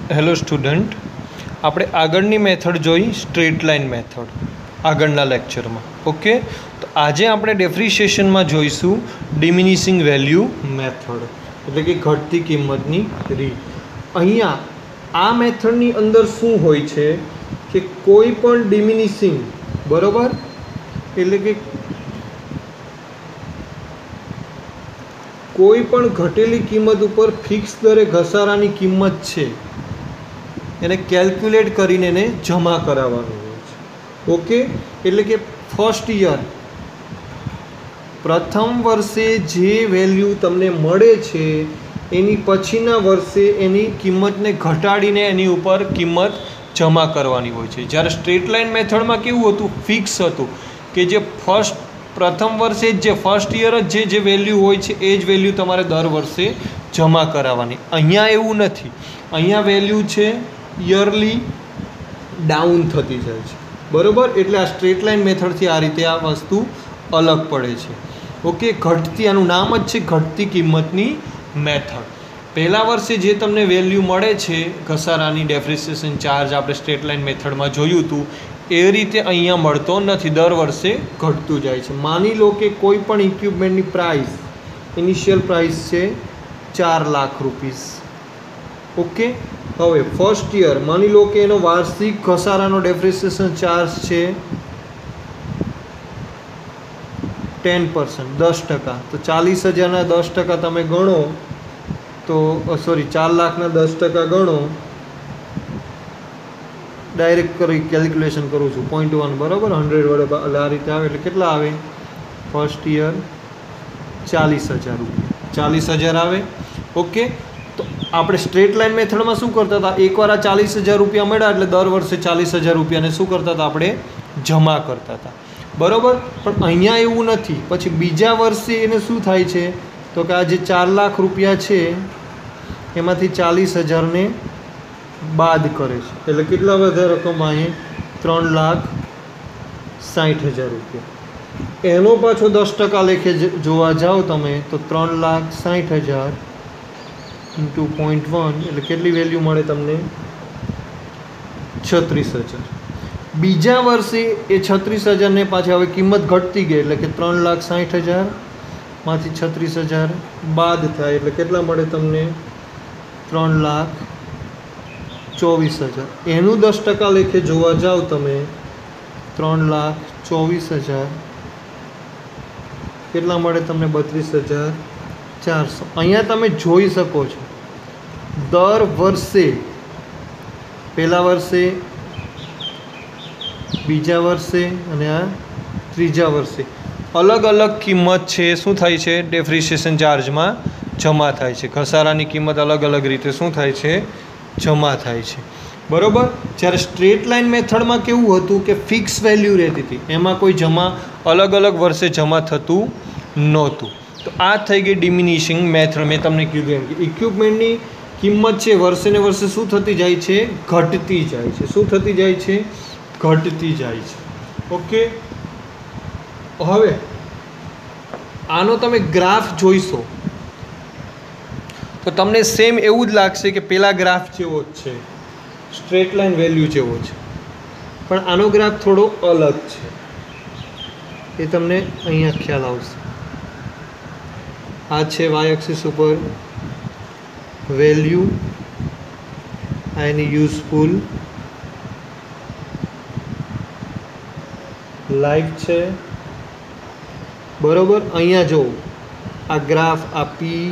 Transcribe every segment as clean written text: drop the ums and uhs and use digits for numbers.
Hello student, આપણે આગળની method જોઈ સ્ટ્રેટ લાઇન મેથડ આગળના લેક્ચરમાં. ઓકે, તો આજે આપણે ડેફ્રીશિએશનમાં જોઈશું ડિમિનિશિંગ વેલ્યુ મેથડ, એટલે કે ઘટતી કિંમતની રીત. અહીંયા આ મેથડની અંદર શું હોય છે કે કોઈ પણ ડિમિનિશિંગ, બરાબર, એટલે કે કોઈ પણ ઘટેલી કિંમત ઉપર ફિક્સ દરે ઘસારાની કિંમત છે એને કેલ્ક્યુલેટ કરીને એને જમા કરાવવાનું હોય છે. ઓકે, એટલે કે ફર્સ્ટ યર પ્રથમ વર્ષે જે વેલ્યુ તમને મળે છે એની પછીના વર્ષે એની કિંમતને ઘટાડીને એની ઉપર કિંમત જમા કરવાની હોય છે. જ્યારે સ્ટ્રેટ લાઇન મેથડમાં કેવું હતું, ફિક્સ હતું કે જે પ્રથમ વર્ષે જે ફર્સ્ટ યર જ જે વેલ્યુ હોય છે એ જ વેલ્યુ તમારે દર વર્ષે જમા કરાવવાની. અહીંયા એવું નથી, અહીંયા વેલ્યુ છે યરલી ડાઉન થતી જાય છે, બરાબર. એટલે આ સ્ટ્રેટ લાઇન મેથડથી આ રીતે આ વસ્તુ અલગ પડે છે. ઓકે, ઘટતી, આનું નામ જ છે ઘટતી કિંમતની મેથડ. પહેલા વર્ષે જે તમને વેલ્યુ મળે છે ઘસારાની, ડેપ્રિસિએશન ચાર્જ આપણે સ્ટ્રેટ લાઇન મેથડમાં જોયું હતું એ રીતે અહીંયા મળતો નથી, દર વર્ષે ઘટતું જાય છે. માની લો કે કોઈ પણ ઇક્વિપમેન્ટની પ્રાઇસ, ઇનિશિયલ પ્રાઇસ છે 4 લાખ રૂપીસ. ઓકે, હવે ફર્સ્ટ યર માની લો કે એનો વાર્ષિક ઘસારાનો ડેપ્રિસિએશન ચાર્જ છે 10%, 10%. તો 40,000ના 10% તમે ગણો તો 4 લાખના 10% ગણો, ડાયરેક્ટ કરી કેલ્ક્યુલેશન કરું છું 0.1, બરાબર, 100 વડે એટલે આ રીતે આવે એટલે કેટલા આવે? ફર્સ્ટ યર 40,000 રૂપિયા, 40,000 આવે. ઓકે, તો આપણે સ્ટ્રેટ લાઇન મેથડમાં શું કરતા હતા, એકવાર આ 40,000 રૂપિયા મળ્યા એટલે દર વર્ષે 40,000 રૂપિયાને શું કરતા હતા, આપણે જમા કરતા હતા, બરાબર. પણ અહીંયા એવું નથી. પછી બીજા વર્ષે એને શું થાય છે તો કે આ જે 4 લાખ રૂપિયા છે એમાંથી 40,000ને બાદ કરે છે એટલે કેટલા વધારે રકમ આવે? 3,60,000 રૂપિયા. એનો પાછો 10% લેખે જોવા જાઓ તમે તો 3,60,000 ઇન્ટુ 0.1 એટલે કેટલી વેલ્યુ મળે તમને? 36,000. બીજા વર્ષે એ 36,000ને પાછી હવે કિંમત ઘટતી ગઈ એટલે કે 3,60,000 માંથી 36,000 બાદ થાય એટલે કેટલા મળે તમને? 3,24,000. એનું 10% લેખે જોવા જાઓ તમે 3,24,000 કેટલા મળે તમને? 32,400. અહીંયા તમે જોઈ શકો છો દર વર્ષે, પહેલા વર્ષે, બીજા વર્ષે અને આ ત્રીજા વર્ષે અલગ અલગ કિંમત છે શું થાય છે ડેપ્રિસિએશન ચાર્જમાં જમા થાય છે. ઘસારાની કિંમત અલગ અલગ રીતે શું થાય છે? જમા થાય છે, બરાબર. જ્યારે સ્ટ્રેટ લાઇન મેથડમાં કેવું હતું કે ફિક્સ વેલ્યુ રહેતી હતી, એમાં કોઈ જમા અલગ અલગ વર્ષે જમા થતું નહોતું. તો આ થઈ ગઈ ડિમિનિશિંગ મેથડ. મેં તમને કીધું એમ કે ઇક્વિપમેન્ટની કિંમત છે વર્ષે ને વર્ષે શું થતી જાય છે? ઘટતી જાય છે. શું થતી જાય છે? ઘટતી જાય છે. ઓકે, હવે આનો તમે ગ્રાફ જોઈશો તો તમને સેમ એવું જ લાગશે કે પેલા ગ્રાફ જેવો જ છે, સ્ટ્રેટ લાઇન વેલ્યુ જેવો છે, પણ આનો ગ્રાફ થોડો અલગ છે. એ તમને અહીંયા ખ્યાલ આવશે. આ છે વાય એક્સિસ ઉપર વેલ્યુ, આ એની યુઝફુલ લાઈફ છે, બરાબર. અહીંયા જો આ ગ્રાફ, આ પી,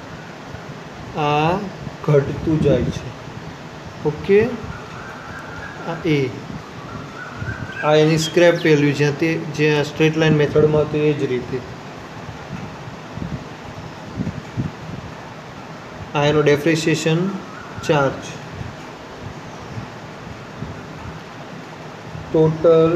આ ઘટતું જાય છે. ઓકે, આ એ, આ એની સ્ક્રેપ વેલ્યુ જ્યાં તે જ્યાં સ્ટ્રેટ લાઇન મેથડમાં તો એ જ રીતે આ એનો depreciation charge, total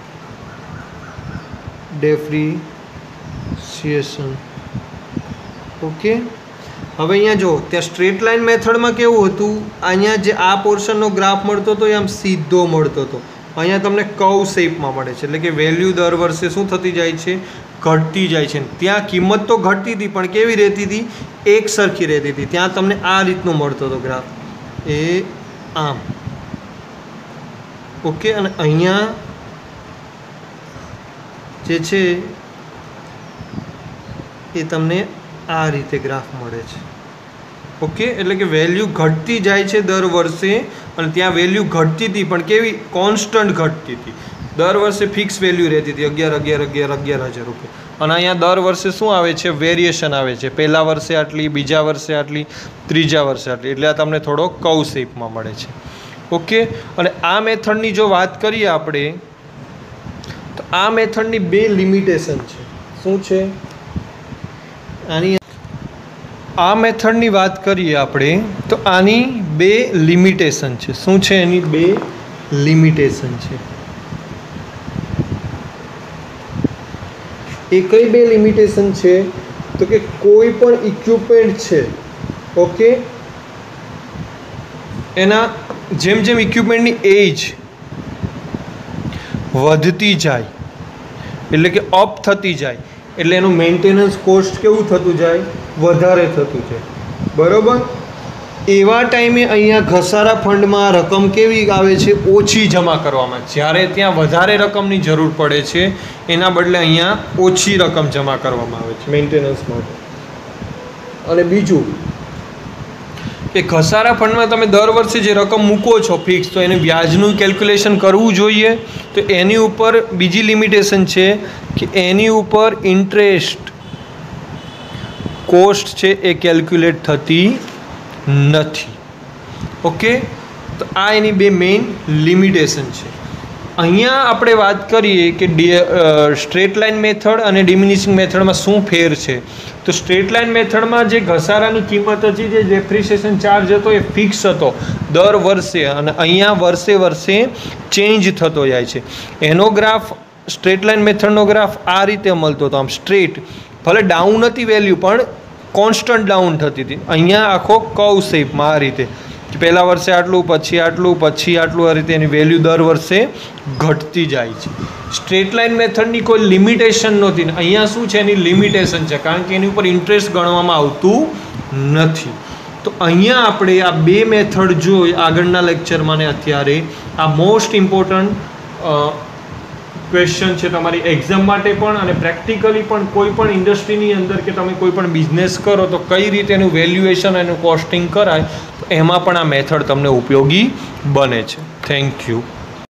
depreciation. Okay, હવે અહીંયા જો ત્યાં સ્ટ્રેટ લાઇન મેથડમાં કેવું હતું, અહીંયા જે આ પોર્શનનો ગ્રાફ મળતો હતો એ આમ સીધો મળતો હતો. અહીંયા તમને કર્વ શેપમાં મળે છે, એટલે કે વેલ્યુ દર વર્ષે શું થતી જાય છે? ઘટતી જાય છે. ત્યાં કિંમત તો ઘટતી હતી પણ કેવી રહેતી હતી? એક સરખી રહેતી હતી. ત્યાં તમને આ રીતનો મળતો હતો ગ્રાફ, એ આમ, ઓકે, અને અહીંયા જે છે એ તમને આ રીતે ગ્રાફ મળે છે, ઓકે. એટલે કે વેલ્યુ ઘટતી જાય છે દર વર્ષે, અને ત્યાં વેલ્યુ ઘટતી હતી પણ કેવી કોન્સ્ટન્ટ ઘટતી હતી, દર વર્ષે ફિક્સ વેલ્યુ રહેતી હતી 11,000 રૂપિયા. અને અહીંયા દર વર્ષે શું આવે છે, વેરિએશન આવે છે, પહેલા વર્ષે આટલી, બીજા વર્ષે આટલી, ત્રીજા વર્ષે આટલી, એટલે આ તમને થોડો કર્વ શેપમાં મળે છે, ઓકે. અને આ મેથડની જો વાત કરીએ આપણે, તો આ મેથડની બે લિમિટેશન છે. શું છે આની? આ મેથડની વાત કરીએ આપણે તો આની બે લિમિટેશન છે. શું છે એની બે લિમિટેશન છે? એ કઈ બે લિમિટેશન છે? તો કે કોઈ પણ ઇક્વિપમેન્ટ છે, ઓકે, એના જેમ જેમ ઇક્વિપમેન્ટની એજ વધતી જાય, એટલે કે અપ થતી જાય, એટલે એનું મેન્ટેનન્સ કોસ્ટ કેવું થતું જાય, વધારે થતું જાય, બરાબર. એવા ટાઈમે અહીંયા ઘસારા ફંડમાં રકમ કેવી આવે છે, ઓછી જમા કરવામાં. જ્યારે ત્યાં વધારે રકમની જરૂર પડે છે એના બદલે અહીંયા ઓછી રકમ જમા કરવામાં આવે છે મેન્ટેનન્સ માટે. અને બીજું કે ઘસારા ફંડમાં તમે દર વર્ષે જે રકમ મૂકો છો ફિક્સ, તો એને વ્યાજનું કેલ્ક્યુલેશન કરવું જોઈએ. તો એની ઉપર બીજી લિમિટેશન છે કે એની ઉપર ઇન્ટરેસ્ટ કોસ્ટ છે એ કેલ્ક્યુલેટ થતી નથી, ઓકે. તો આ એની બે મેઇન લિમિટેશન છે. અહીંયા આપણે વાત કરીએ કે સ્ટ્રેટ લાઇન મેથડ અને ડિમિનિશિંગ મેથડમાં શું ફેર છે. તો સ્ટ્રેટ લાઇન મેથડમાં જે ઘસારાની કિંમત હતી, જે ડેપ્રિસિએશન ચાર્જ હતો એ ફિક્સ હતો દર વર્ષે, અને અહીંયા વર્ષે વર્ષે ચેન્જ થતો જાય છે. એનો ગ્રાફ, સ્ટ્રેટ લાઇન મેથડનો ગ્રાફ આ રીતે મળતો હતો, આમ સ્ટ્રેટ, ભલે ડાઉન હતી વેલ્યુ પણ કોન્સ્ટન્ટ ડાઉન થતી હતી. અહીંયા આખો કર્વ શેપમાં આ રીતે, પહેલા વર્ષે આટલું, પછી આટલું, પછી આટલું, આ રીતે એની વેલ્યુ દર વર્ષે ઘટતી જાય છે. સ્ટ્રેટ લાઇન મેથડની કોઈ લિમિટેશન નહોતી, અહીંયા શું છે એની લિમિટેશન છે, કારણ કે એની ઉપર ઇન્ટરેસ્ટ ગણવામાં આવતું નથી. તો અહીંયા આપણે આ બે મેથડ જોઈ આગળના લેક્ચરમાં ને અત્યારે. આ મોસ્ટ ઇમ્પોર્ટન્ટ ક્વેશ્ચન છે તમારી એક્ઝામ માટે પણ, અને પ્રેક્ટિકલી પણ કોઈ પણ ઇન્ડસ્ટ્રીની અંદર કે તમે કોઈ પણ બિઝનેસ કરો તો કઈ રીતે એનું વેલ્યુએશન, એનું કોસ્ટિંગ કરાય, તો એમાં પણ આ મેથડ તમને ઉપયોગી બને છે. Thank you.